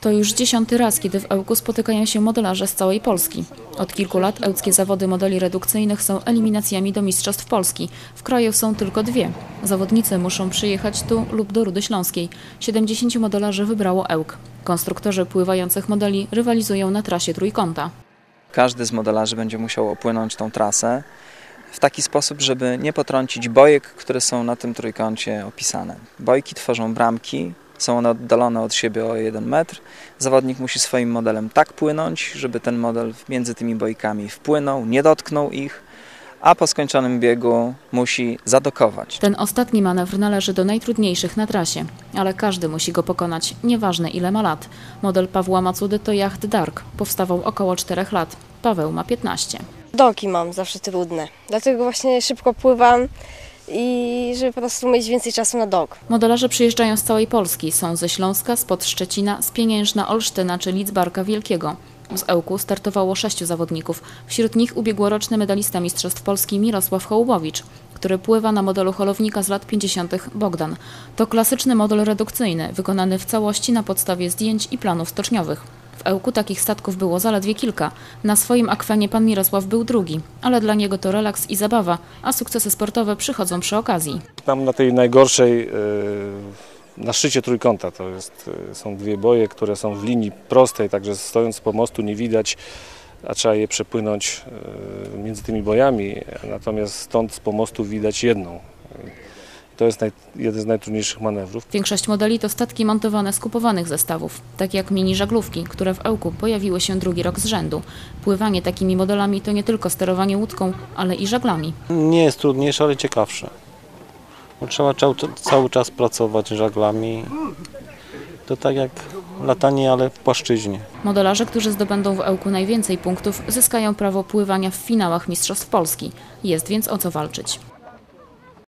To już 10. raz, kiedy w Ełku spotykają się modelarze z całej Polski. Od kilku lat ełckie zawody modeli redukcyjnych są eliminacjami do Mistrzostw Polski. W kraju są tylko 2. Zawodnicy muszą przyjechać tu lub do Rudy Śląskiej. 70 modelarzy wybrało Ełk. Konstruktorzy pływających modeli rywalizują na trasie trójkąta. Każdy z modelarzy będzie musiał opłynąć tą trasę w taki sposób, żeby nie potrącić bojek, które są na tym trójkącie opisane. Bojki tworzą bramki, są one oddalone od siebie o 1 metr. Zawodnik musi swoim modelem tak płynąć, żeby ten model między tymi bojkami wpłynął, nie dotknął ich, a po skończonym biegu musi zadokować. Ten ostatni manewr należy do najtrudniejszych na trasie, ale każdy musi go pokonać, nieważne ile ma lat. Model Pawła Macudy to jacht Dark. Powstawał około 4 lat. Paweł ma 15. Doki mam zawsze trudne, dlatego właśnie szybko pływam i żeby po prostu mieć więcej czasu na dok. Modelarze przyjeżdżają z całej Polski. Są ze Śląska, spod Szczecina, z Pieniężna, Olsztyna czy Lidzbarka Wielkiego. Z Ełku startowało 6 zawodników. Wśród nich ubiegłoroczny medalista Mistrzostw Polski Mirosław Hołubowicz, który pływa na modelu holownika z lat 50. Bogdan. To klasyczny model redukcyjny, wykonany w całości na podstawie zdjęć i planów stoczniowych. W Ełku takich statków było zaledwie kilka. Na swoim akwenie pan Mirosław był drugi, ale dla niego to relaks i zabawa, a sukcesy sportowe przychodzą przy okazji. Tam na tej najgorszej, na szczycie trójkąta, są 2 boje, które są w linii prostej, także stojąc z pomostu nie widać, a trzeba je przepłynąć między tymi bojami, natomiast stąd z pomostu widać jedną. To jest jeden z najtrudniejszych manewrów. Większość modeli to statki montowane z kupowanych zestawów, tak jak mini żaglówki, które w Ełku pojawiły się drugi rok z rzędu. Pływanie takimi modelami to nie tylko sterowanie łódką, ale i żaglami. Nie jest trudniejsze, ale ciekawsze. Bo trzeba cały czas pracować żaglami. To tak jak latanie, ale w płaszczyźnie. Modelarze, którzy zdobędą w Ełku najwięcej punktów, zyskają prawo pływania w finałach Mistrzostw Polski. Jest więc o co walczyć.